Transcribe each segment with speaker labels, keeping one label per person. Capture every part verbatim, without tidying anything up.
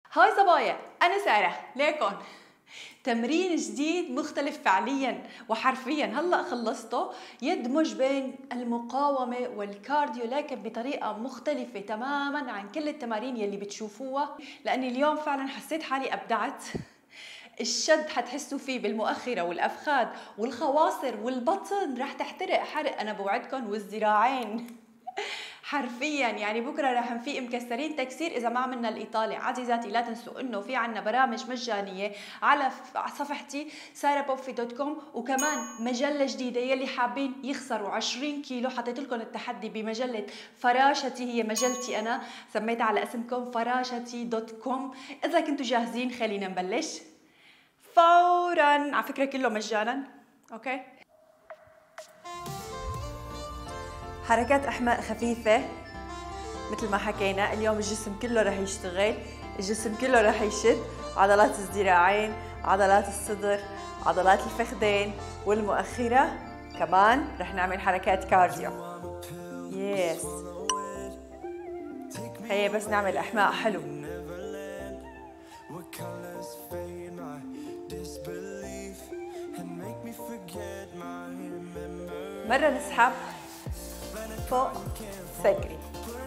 Speaker 1: هاي صبايا، أنا سارة ليكن تمرين جديد مختلف فعليا وحرفيا هلا خلصته، يدمج بين المقاومة والكارديو لكن بطريقة مختلفة تماما عن كل التمارين يلي بتشوفوها، لأني اليوم فعلا حسيت حالي أبدعت. الشد حتحسوا فيه بالمؤخرة والأفخاذ والخواصر والبطن، رح تحترق حرق أنا بوعدكم، والذراعين حرفيا. يعني بكره رح نفيق مكسرين تكسير اذا ما عملنا الايطالي. عزيزاتي لا تنسوا انه في عنا برامج مجانيه على صفحتي ساره بوفي دوت كوم، وكمان مجله جديده يلي حابين يخسروا عشرين كيلو حطيت لكم التحدي بمجله فراشتي، هي مجلتي انا سميتها على اسمكم فراشتي دوت كوم. اذا كنتوا جاهزين خلينا نبلش فورا، على فكره كله مجانا. اوكي، حركات احماء خفيفه مثل ما حكينا. اليوم الجسم كله رح يشتغل، الجسم كله رح يشد، عضلات الذراعين، عضلات الصدر، عضلات الفخذين والمؤخره. كمان رح نعمل حركات كارديو. يس، هي بس نعمل احماء حلو. مره نسحب فوق سكري،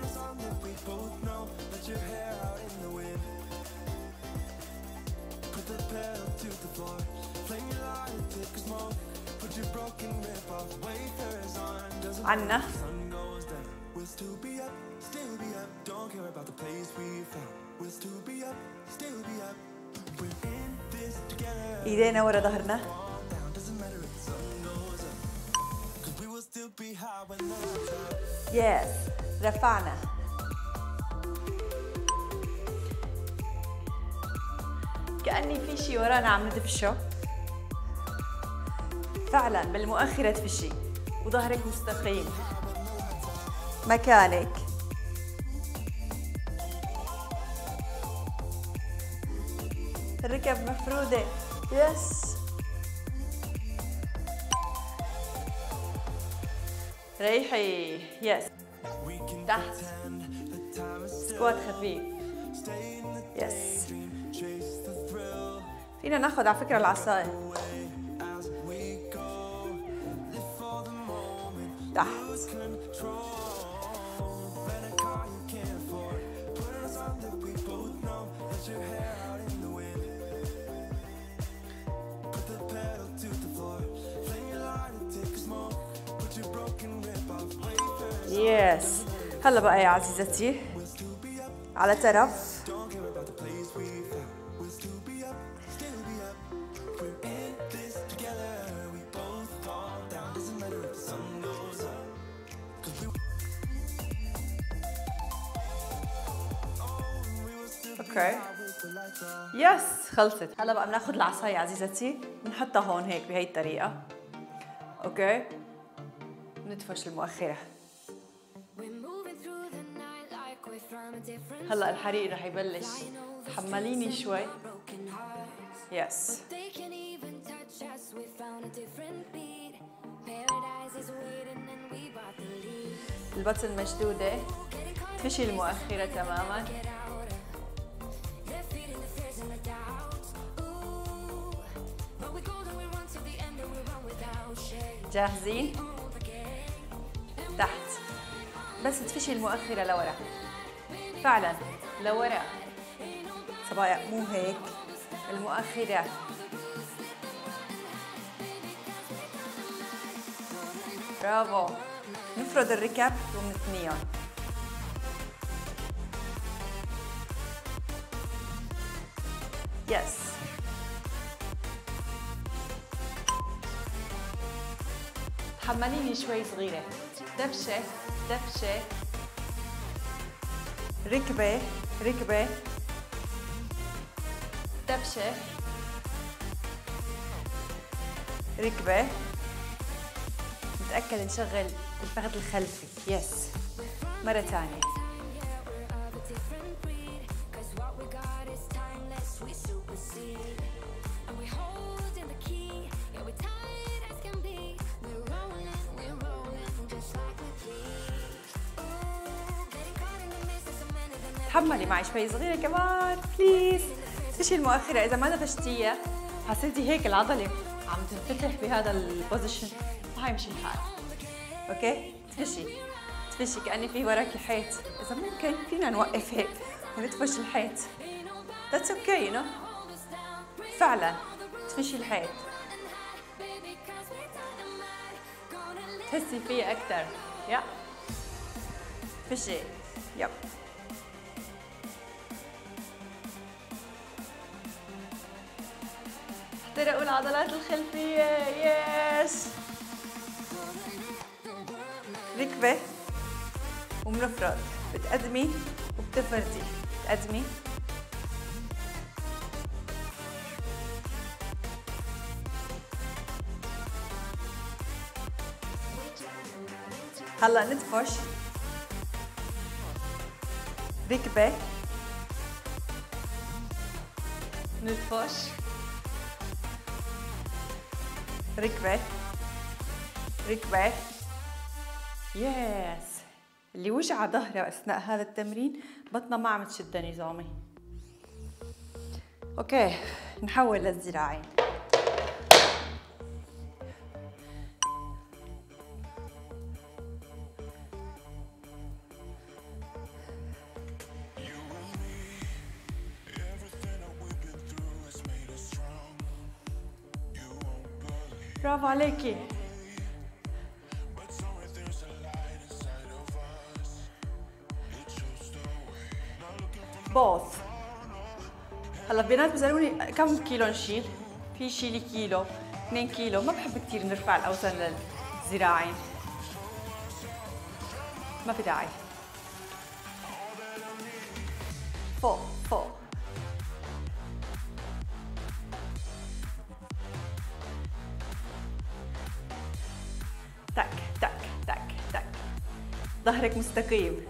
Speaker 1: عنا ايدينا ورا ظهرنا، يس رفعنا، كأني في شي ورانا عم ندفشه. فعلا بالمؤخرة تفشي وظهرك مستقيم مكانك. الركب مفرودة، يس. ريحي، يس. تحت سكوات خفيف، يس. فينا ناخذ على فكرة العصاية تحت، يس. هلا بقى يا عزيزتي على طرف، اوكي يس خلصت. هلا بقى بناخذ العصاية عزيزتي بنحطها هون هيك بهي الطريقة. اوكي، ندفش المؤخرة. هلا الحريق رح يبلش، تحمليني شوي. يس، البطن مشدودة، تفشي المؤخرة تماما. جاهزين؟ تحت بس تفشي المؤخرة لورا، فعلا لورا صبايا، مو هيك، المؤخرة. برافو. نفرد الركب ونثنيهم. يس، تحمليني شوي صغيرة. دبشة دبشة، ركبة ركبة، دبشة ركبة. نتأكد نشغل الفخذ الخلفي. يس، مرة ثانية. تحملي معي شوي صغيرة كمان بليز. تفشي المؤخرة، إذا ما دفشتيها حسيتي هيك العضلة عم تنفتح بهذا البوزيشن ما حيمشي الحال. اوكي؟ تفشي تفشي كأني في وراكي حيط. إذا ممكن فينا نوقف هيك ونتفش الحيط. That's okay you know. فعلا تفشي الحيط. تحسي فيه أكثر. يا فشي. يب. احترقوا العضلات الخلفية. يس. ركبة وبنفرد. بتقدمي وبتفردي. بتقدمي. هلا ندفش. ركبة. ندفش. ركبة. ركبة. يس. اللي وجع ظهرها اثناء هذا التمرين بطنها ما عم تشد نظامي. اوكي نحول للذراعين. برافو عليكي. بوث. هلا البنات بيسالوني كم كيلو نشيل؟ في شيلي كيلو، اثنين كيلو، ما بحب كثير نرفع الاوزان للذراعين. ما في داعي. فوق فوق. تك تك تك تك. ظهرك مستقيم.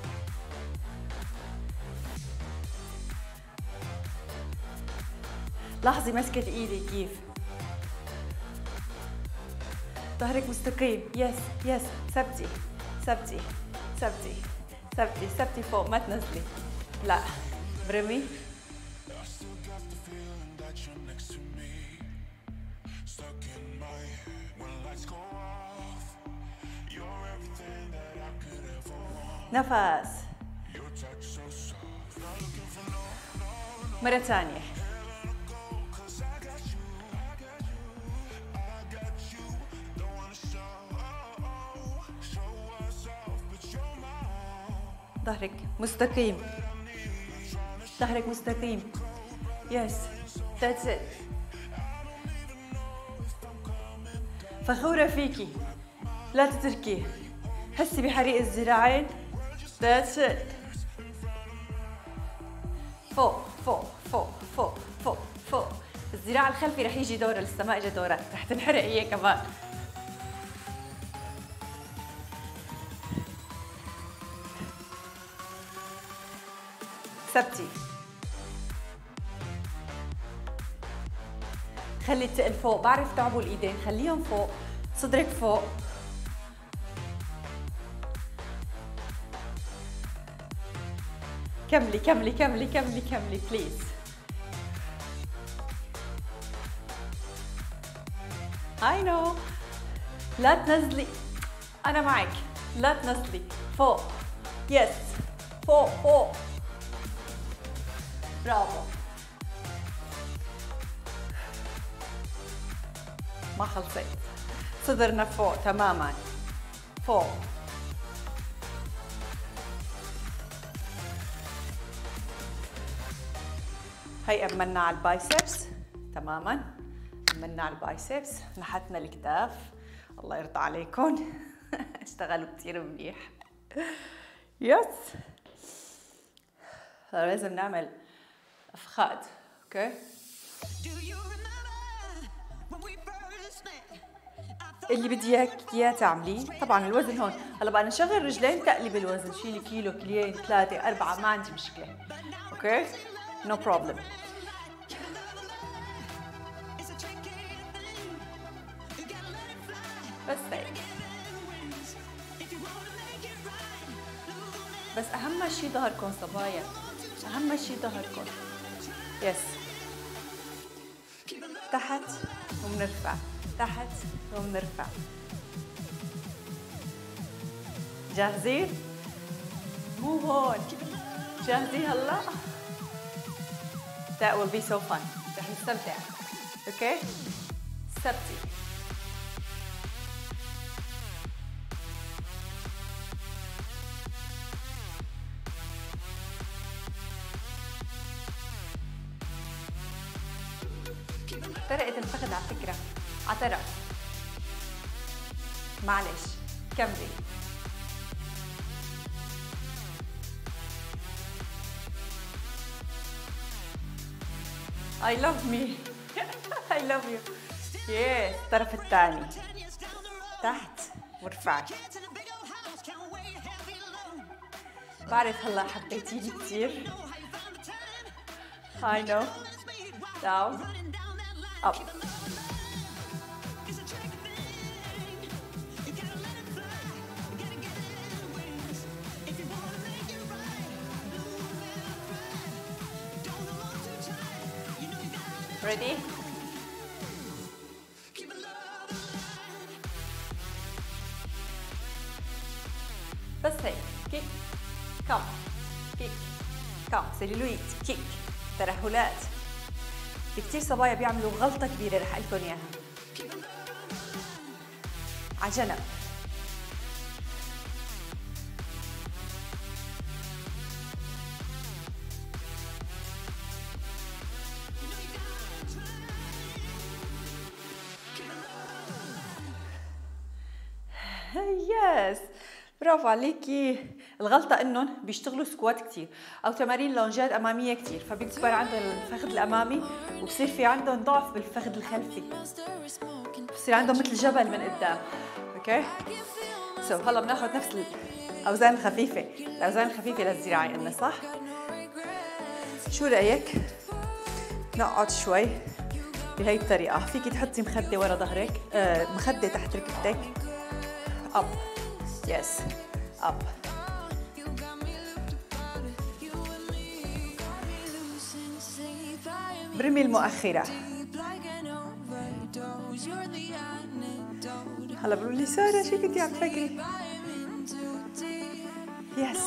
Speaker 1: لاحظي مسكة ايدي كيف. ظهرك مستقيم. يس يس. ثبتي ثبتي ثبتي ثبتي ثبتي فوق ما تنزلي. لا برمي. نفس. مرة ثانية. ظهرك مستقيم. ظهرك مستقيم. يس. That's it. فخورة فيكي. لا تتركيه. حسي بحريق الذراعين. That's it. فوق فوق فوق فوق فوق فوق. الذراع الخلفي رح يجي دورة، لسه ما اجى دورة، رح تنحرق هي كمان. ثبتي. خلي التقل فوق. بعرف تعبوا الايدين، خليهم فوق. صدرك فوق. كملي كملي كملي كملي كملي بليز. I know. لا تنزلي. أنا معك. لا تنزلي. فوق. يس. فوق فوق. برافو. ما خلصت. صدرنا فوق تماما. فوق. هي أمنا على البايسبس تماما. أمنا على البايسبس، نحتنا الكتاف. الله يرضى عليكم. اشتغلوا كتير منيح. يس. لازم نعمل أفخاذ. اوكي. اللي بدي اياك اياه تعمليه، طبعا الوزن هون، هلا بقى نشغل رجلين تقلب الوزن، شيلي كيلو كيلوين ثلاثة أربعة ما عندي مشكلة. اوكي؟ نو بروبلم. بس هيك. بس اهم شيء ظهركم صبايا، اهم شيء ظهركم. يس، تحت وبنرفع، تحت وبنرفع. جاهزين؟ مو هون، جاهزين هلا؟ That will be so fun. رح نستمتع. اوكي؟ سبتي. طرقة الفخذ على فكرة على طرف. معلش كملي. I love me. I love you. Yes. الطرف الثاني. تحت وارفعي. بعرف هلا حبيتيني كثير. I know. Down. Up. Ready? بس هيك. كيك. كم. كيك. كم. سيلولويد. كيك. ترهلات. في كتير صبايا بيعملوا غلطة كبيرة رح أقول لكم إياها. على جنب. يس، برافو عليكي. الغلطة انهم بيشتغلوا سكوات كتير او تمارين لونجات امامية كتير، فبيكبر عندهم الفخذ الامامي وبصير في عندهم ضعف بالفخذ الخلفي، بصير عندهم مثل جبل من قدام. اوكي؟ سو هلا بناخذ نفس الاوزان الخفيفة، الاوزان الخفيفة للذراعي قلنا صح؟ شو رأيك؟ نقعد شوي بهي الطريقة. فيكي تحطي مخدة ورا ظهرك، آه مخدة تحت ركبتك. up. Yes. up. برمي المؤخرة. هلا بقولوا لي سارة شو كنتي عم تفكري؟ يس.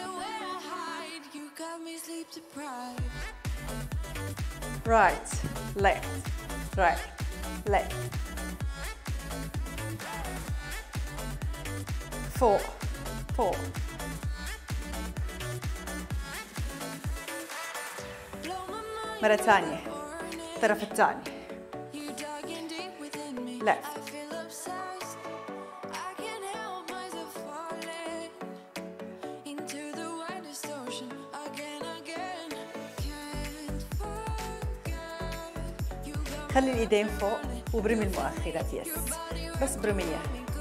Speaker 1: right left right left فوق فوق مرة ثانية الطرف الثاني left خلي الايدين فوق وبرمي المؤخرات. يس بس برميها.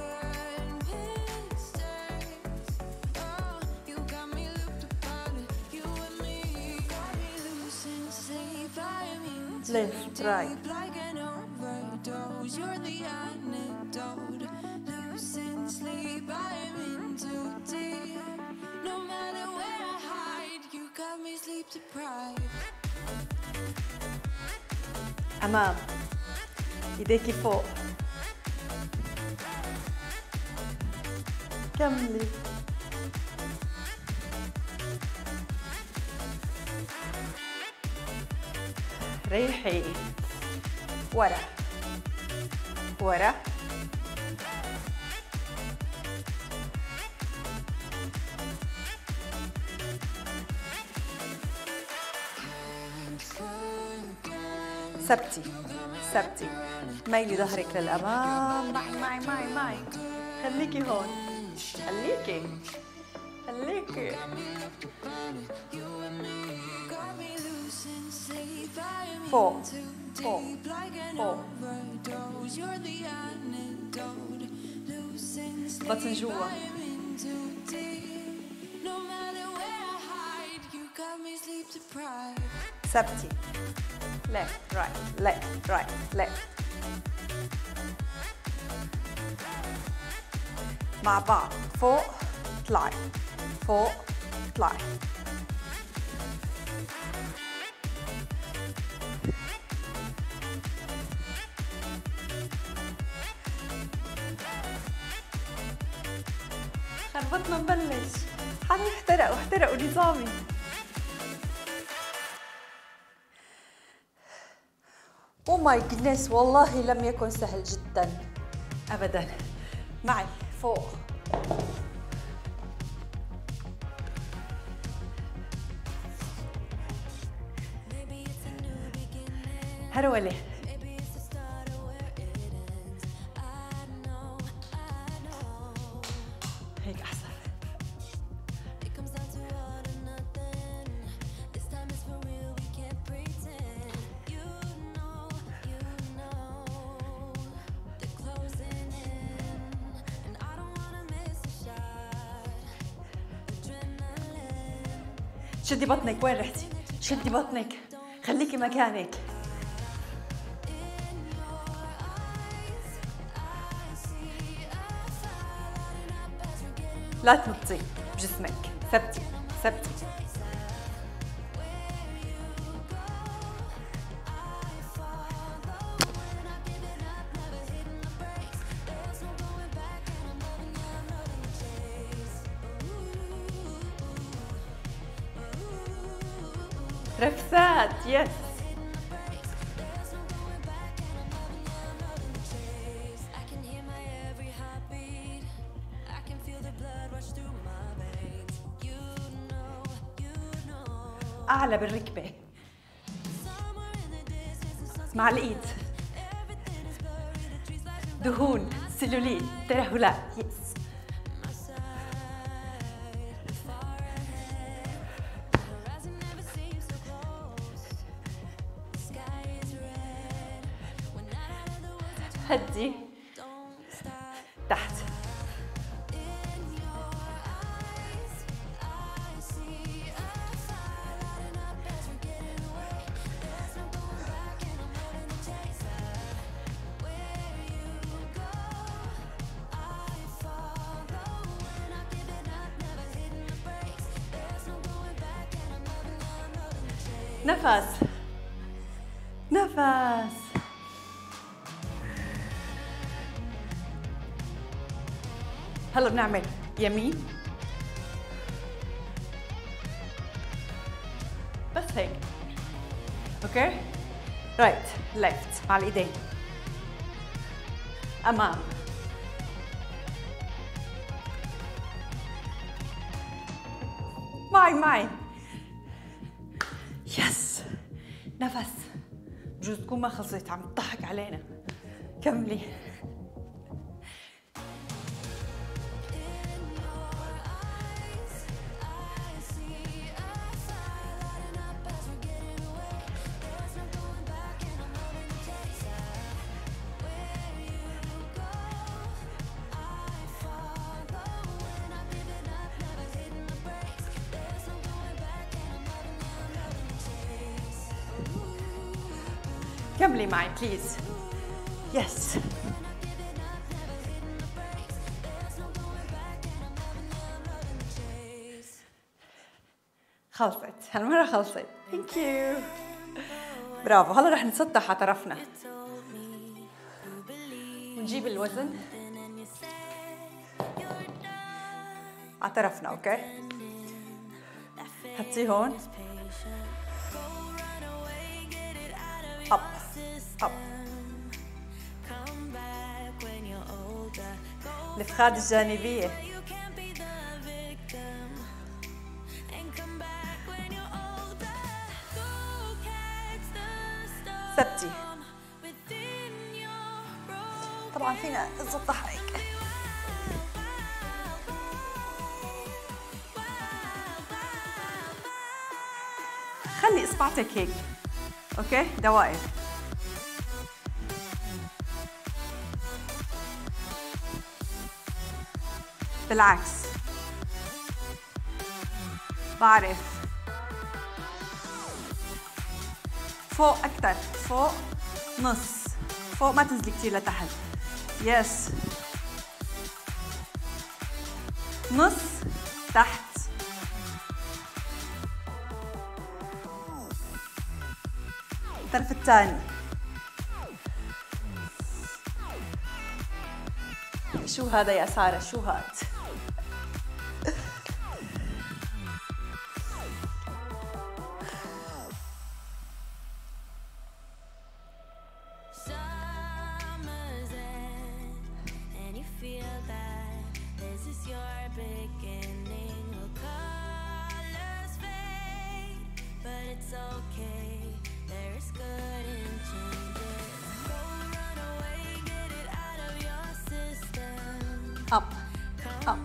Speaker 1: left right أمام إيديكي فوق. كملي. ريحي. ورا ورا ثبتي ثبتي. ميلي ظهرك للأمام. معي معي معي معي. خليكي هون. خليكي خليكي. فوق فوق فوق. بطن جوا. ثبتي. left right left right left مع بعض. فوق اطلعي فوق اطلعي. خربطنا نبلش. حالي احترقوا احترقوا نظامي. او ماي جودنس، والله لم يكن سهل جدا ابدا. معي فوق. هرولة. هيك احسن. شدي بطنك، وين رحتي؟ شدي بطنك، خليكي مكانك. لا تنطي بجسمك، ثبتي ثبتي. رفسات، يس. أعلى بالركبة مع الإيد. دهون، سلوليت، ترهلات، يس. هدي تحت. نفس نفس. هلا بنعمل يمين بس هيك، اوكي. رايت ليفت مع الايدين امام. معي معي، يس. نفس. بجوز تكون ما خلصت، عم تضحك علينا. كملي. كملي معي بليز. يس. خلصت هالمرة، خلصت. ثانك يو. برافو. هلا رح نسطح على طرفنا ونجيب الوزن على طرفنا، اوكي. حطيه هون. اب اب. الفخاد الجانبية. ثبتي. طبعا فينا نسطح هيك. خلي اصبعتك هيك، اوكي، دوائر. بالعكس، بعرف. فوق أكتر، فوق نص، فوق ما تنزلي كتير لتحت. يس. نص تحت. الطرف الثاني. شو هذا يا سارة؟ شو هاد؟ up, up.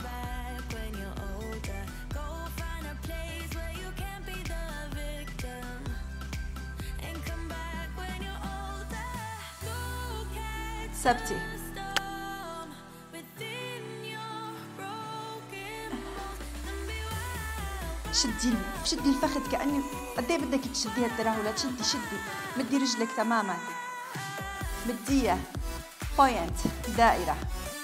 Speaker 1: ثبتي. شدي شدي الفخذ كأني قد ايه بدك تشديها الترهلات. شدي شدي مدي رجلك تماما، مديها بوينت دائرة.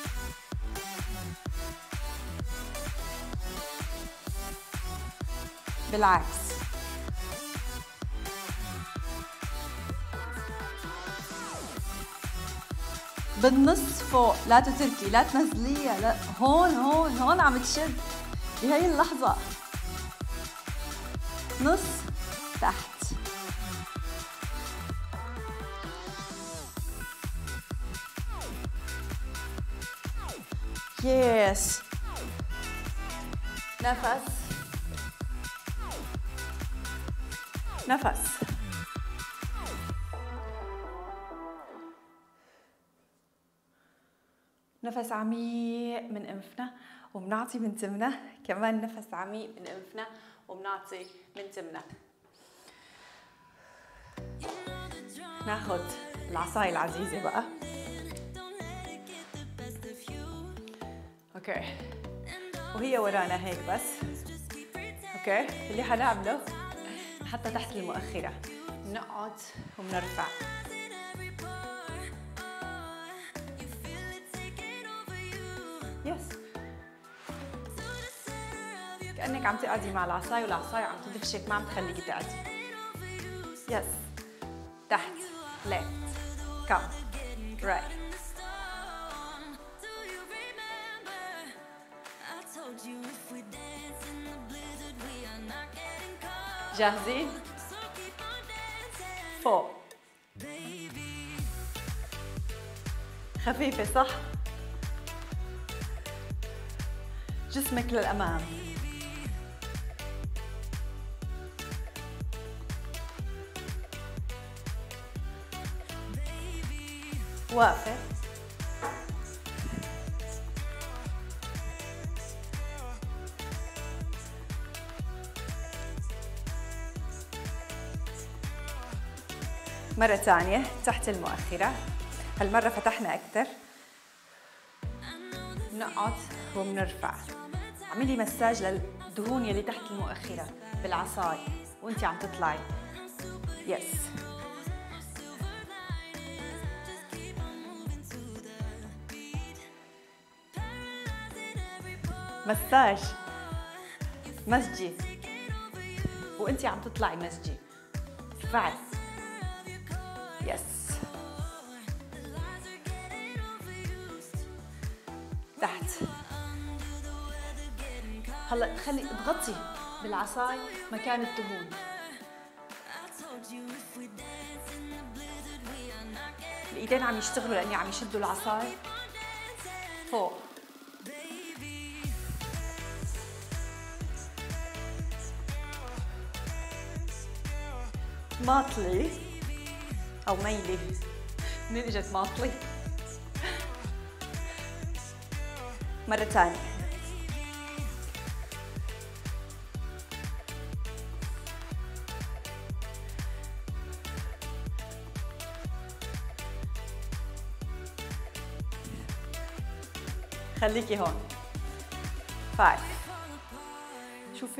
Speaker 1: بالعكس. بالنص فوق، لا تتركي، لا تنزليها، لا هون هون هون عم تشد بهي اللحظة. نص تحت. يس. نفس نفس. نفس عميق من انفنا وبنعطي من تمنا، كمان نفس عميق من انفنا وبنعطي من تمنا. ناخد العصاية العزيزة بقى. اوكي، وهي ورانا هيك بس. اوكي، اللي حنعمله نحطها تحت المؤخرة، نقعد وبنرفع. يس، كأنك عم تقعدي مع العصاية والعصاية عم تدفشك، ما عم تخليكي تقعدي. يس، تحت، left, come, right. جاهزين؟ فوق. خفيفة صح؟ جسمك للأمام. واقفة. مرة ثانية تحت المؤخرة، هالمرة فتحنا أكثر. نقعد وبنرفع. اعملي مساج للدهون يلي تحت المؤخرة بالعصاية وانتي عم تطلعي. يس. مساج مسجي وانتي عم تطلعي مسجي. فعل. يس. تحت. هلا خلي اضغطي بالعصاي مكان الدهون. الايدين عم يشتغلوا لاني عم يشدوا العصاي فوق. ماطلي او ميلي. منين اجت ماطلي؟ مرة ثانية. خليكي هون. فايف. شوفي.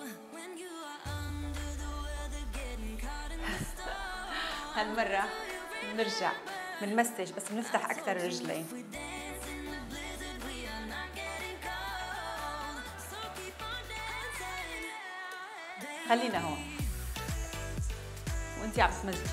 Speaker 1: هالمرة نرجع بنمسج بس بنفتح أكثر الرجلين. خلينا هون وانتي عم تمزجي.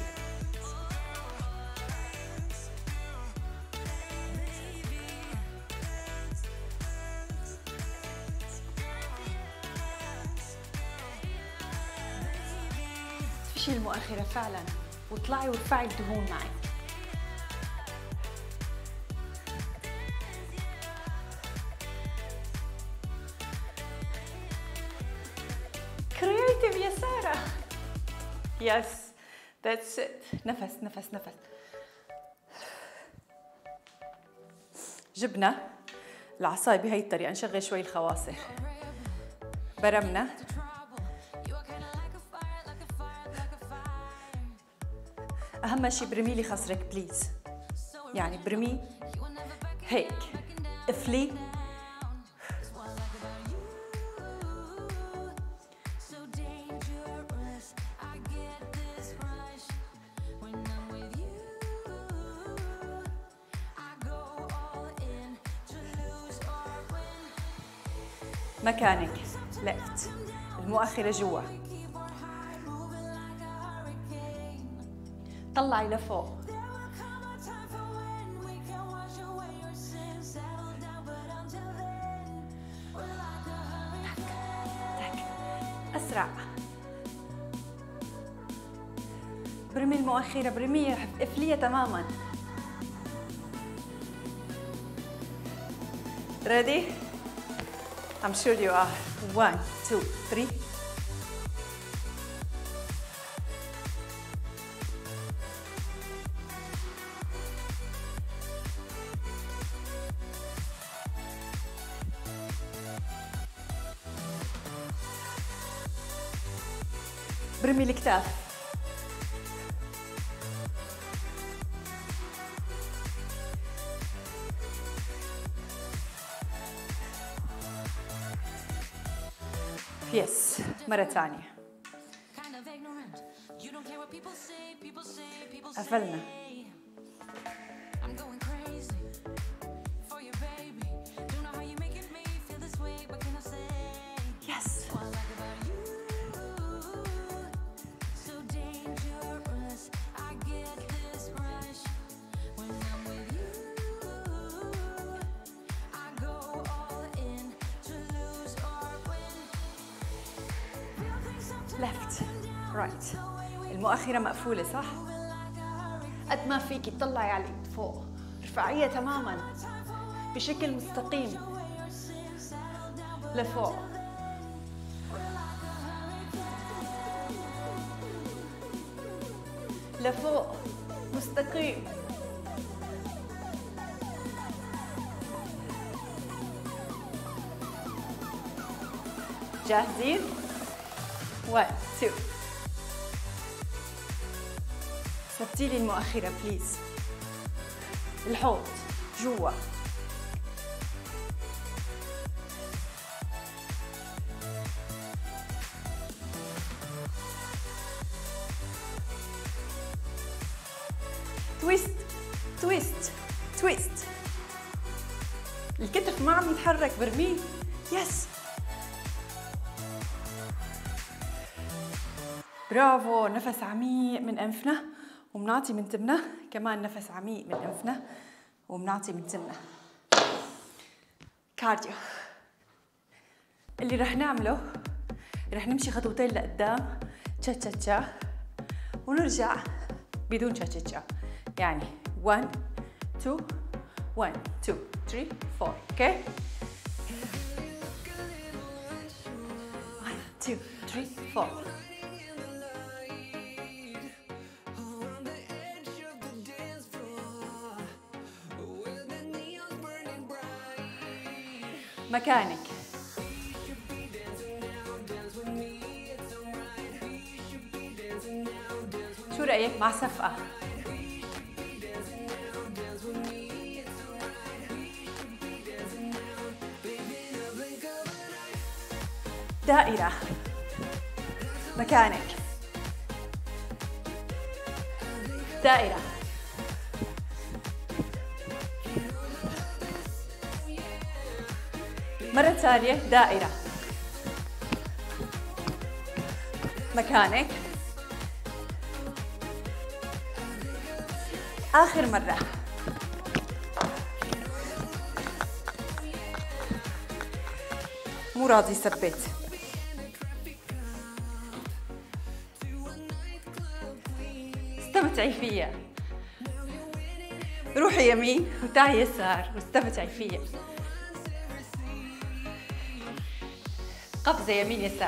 Speaker 1: فشي المؤخرة فعلا، واطلعي وارفعي الدهون معي. كرييتيف يا سارة. يس ذاتس ات. نفس نفس نفس. جبنا العصاية بهي الطريقة، نشغل شوي الخواصر. برمنا أهم شي برمي لي خصرك بليز، يعني برمي هيك افلي. مكانك لفت، المؤخرة جوا، طلعي لفوق. أسرع. برمي المؤخرة، برميها، افليها تماما. Ready? I'm sure you are. One, two, three. برمي الكتاف. يس مرة ثانية. قفلنا. يس. left right. المؤخرة مقفولة صح؟ قد ما فيكي تطلعي على الإيد فوق، ارفعيها تماماً بشكل مستقيم لفوق. لفوق مستقيم. جاهزين؟ واحد اثنين. ثبتي لي المؤخرة بليز. الحوض جوا. تويست تويست تويست. الكتف ما عم يتحرك، برميه. يس برافو. نفس عميق من أنفنا ومنعطي من تمنا، كمان نفس عميق من أنفنا ومنعطي من تمنا. كارديو. اللي رح نعمله رح نمشي خطوتين لقدام، تشا تشا تشا، ونرجع بدون تشا تشا تشا، يعني واحد اثنين واحد اثنين ثلاثة أربعة. اوكي؟ واحد اثنين ثلاثة أربعة. مكانك. شو رأيك مع صفقة؟ دائرة. مكانك. دائرة. مرة ثانية دائرة. مكانك. آخر مرة. مو راضي ثبت. استمتعي فيها. روحي يمين وتعي يسار واستمتعي فيها. قفزة يمين يسار.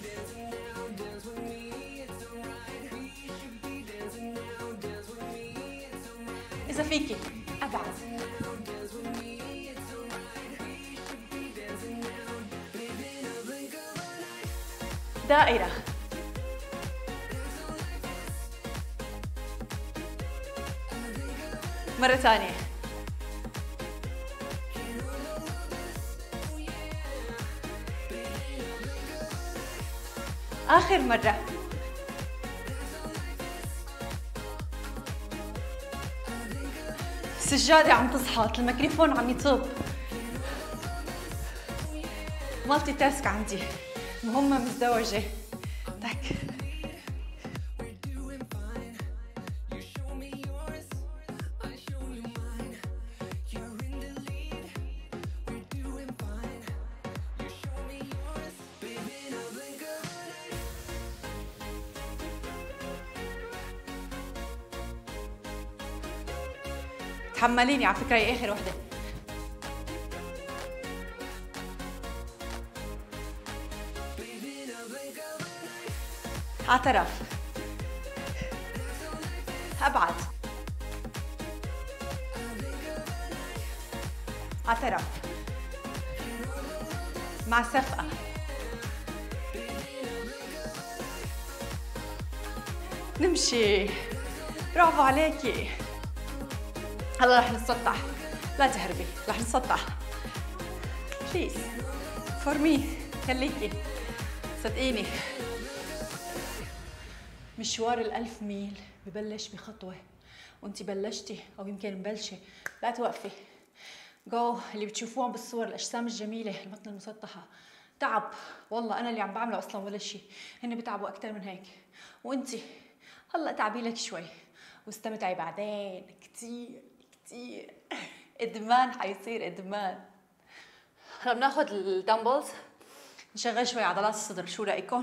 Speaker 1: إذا فيكي أبعد. دائرة. مرة ثانية. آخر مرة. السجادة عم تصحط، الميكروفون عم يطب. مالتي تاسك عندي، مهمة مزدوجة. تك. تحمليني على فكرة، هي آخر وحدة. عطرف. أبعد. عطرف. مع سفقة. نمشي. برافو عليكي. هلا رح نتسطح. لا تهربي، رح نتسطح. بليز فور مي، خليكي صدقيني. مشوار الألف ميل ببلش بخطوة، وانتي بلشتي أو يمكن مبلشة. لا توقفي. جو. اللي بتشوفوها بالصور الأجسام الجميلة، البطن المسطحة، تعب. والله أنا اللي عم بعمله أصلا ولا شيء، هن بتعبوا أكثر من هيك. وانتي هلا تعبي لك شوي واستمتعي بعدين. كتير كتير ادمان، حيصير ادمان. هلا بناخذ الدمبلز نشغل شوي عضلات الصدر، شو رايكم؟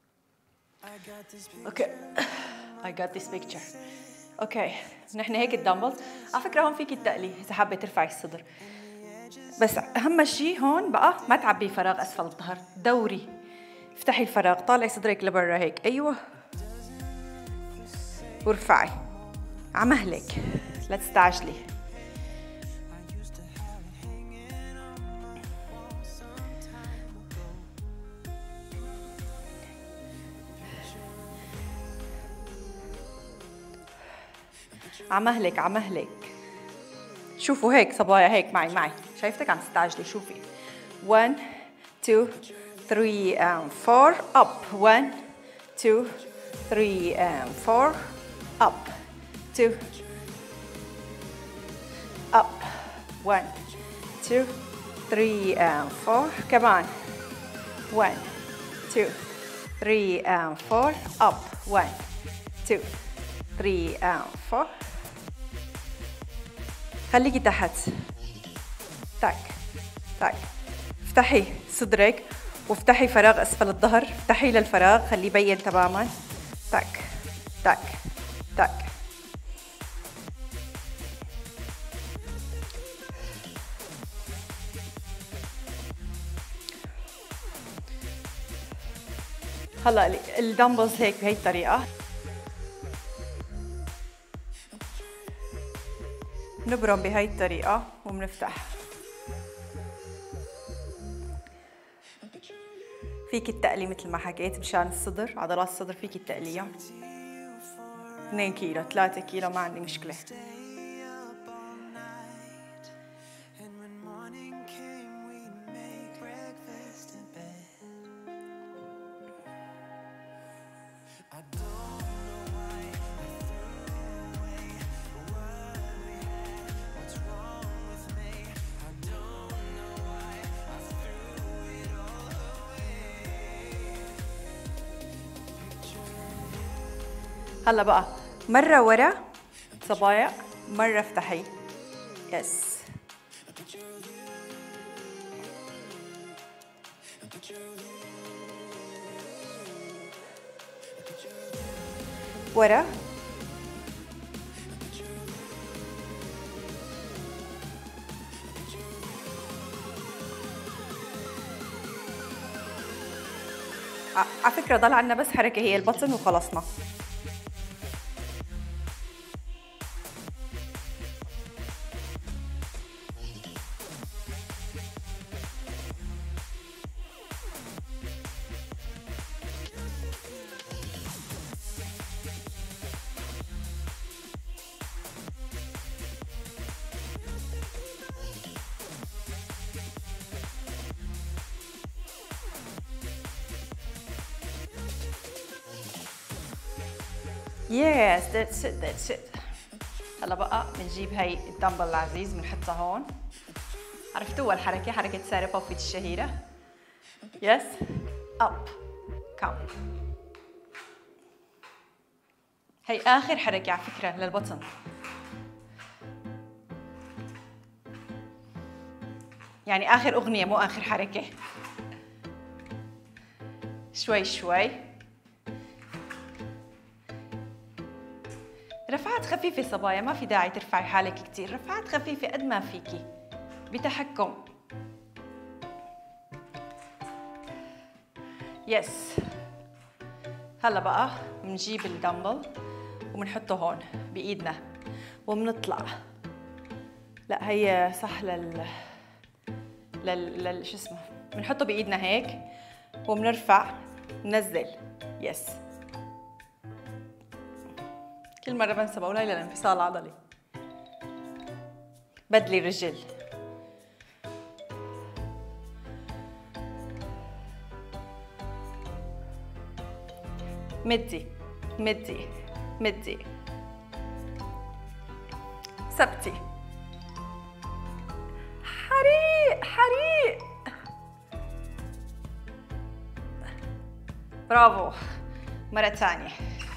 Speaker 1: اوكي I got this picture. اوكي نحن هيك الدمبلز. على فكره هون فيكي تقلي اذا حابه ترفعي الصدر، بس اهم شيء هون بقى ما تعبي فراغ اسفل الظهر. دوري، افتحي الفراغ، طالعي صدرك لبرا هيك. ايوه، وارفعي عمهلك، لا تستعجلي. عمهلك عمهلك. شوفوا هيك صبايا، هيك معي معي، شايفتك عم تستعجلي. شوفي one two three and four up. one two three and four up. two up. one two three and four. كمان one two three and four up. one two three and four. خليكي تحت. تك تك. افتحي صدرك وافتحي فراغ اسفل الظهر، افتحي للفراغ، خليه يبين تماما. تك تك تك. هلا الدمبلز هيك بهي الطريقة. نبرم بهي الطريقة وبنفتح. فيكي التقلي مثل ما حكيت مشان الصدر، عضلات الصدر فيكي التقلية. اثنين كيلو ثلاثة كيلو ما عندي مشكلة. هلا بقى مرة ورا صبايا، مرة افتحي. يس. ورا. على فكرة ضل عنا بس حركة هي البطن وخلصنا. يس ذاتس ات ذاتس ات. هلا بقى بنجيب هاي الدمبل العزيز بنحطها هون. عرفتوا الحركة، حركة سارة بوفيت الشهيرة. يس اب كم. هي آخر حركة على فكرة للبطن. يعني آخر أغنية مو آخر حركة. شوي شوي. رفعات خفيفة صبايا، ما في داعي ترفعي حالك كتير، رفعات خفيفة قد ما فيكي بتحكم. يس. هلا بقى بنجيب الدمبل وبنحطه هون بإيدنا وبنطلع. لا هي صح لل لل, لل... شو اسمه، بنحطه بإيدنا هيك وبنرفع ننزل. يس. كل مرة بنسى بقولها للانفصال العضلي. بدلي رجل. مدي مدي مدي ثبتي. حريق حريق. برافو. مرة ثانية.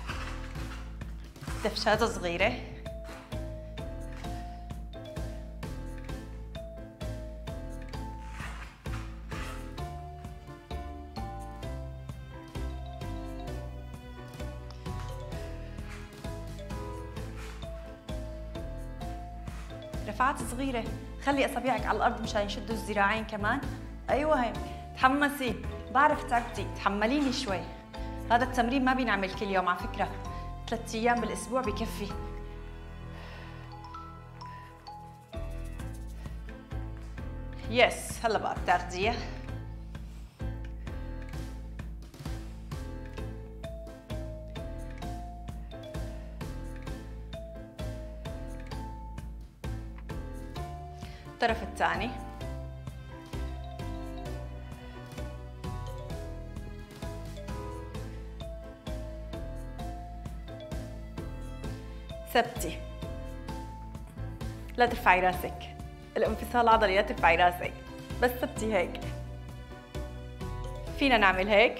Speaker 1: دفشات صغيرة. رفعات صغيرة. خلي أصابعك على الأرض مشان يشدوا الذراعين كمان. أيوة هيك. تحمسي. بعرف تعبتي، تحمليني شوي. هذا التمرين ما بينعمل كل يوم على فكرة، ثلاث أيام بالأسبوع بكفي. يس. هلا بقى بتاخديها. الطرف الثاني. ثبتي. لا ترفعي راسك، الانفصال العضلي لا ترفعي راسك، بس ثبتي هيك. فينا نعمل هيك.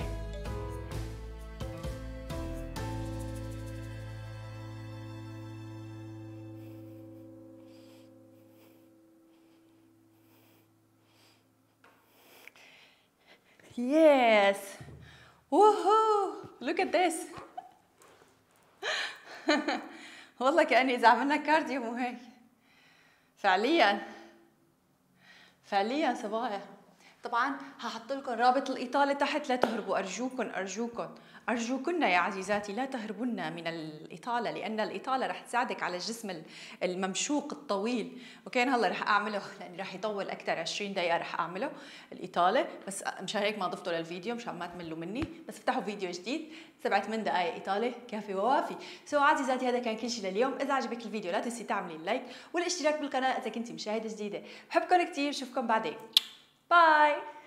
Speaker 1: Yes. Woohoo! Look at this. والله كأني إذا عملنا كارديو مو هيك. فعلياً فعلياً صبايا. طبعاً هحط لكم رابط الإطالة تحت، لا تهربوا أرجوكم أرجوكم أرجوكن يا عزيزاتي، لا تهربن من الإطالة، لأن الإطالة رح تساعدك على الجسم الممشوق الطويل. أوكي هلا رح أعمله لأني رح يطول أكثر، عشرين دقيقة رح أعمله الإطالة، بس مشان هيك ما ضفته للفيديو مشان ما تملوا مني، بس افتحوا فيديو جديد سبعة ثمان دقائق إطالة كافي ووافي. سو عزيزاتي هذا كان كل شيء لليوم. إذا عجبك الفيديو لا تنسي تعملي لايك والاشتراك بالقناة إذا كنتي مشاهدة جديدة. بحبكم كثير، بشوفكم بعدين. باي.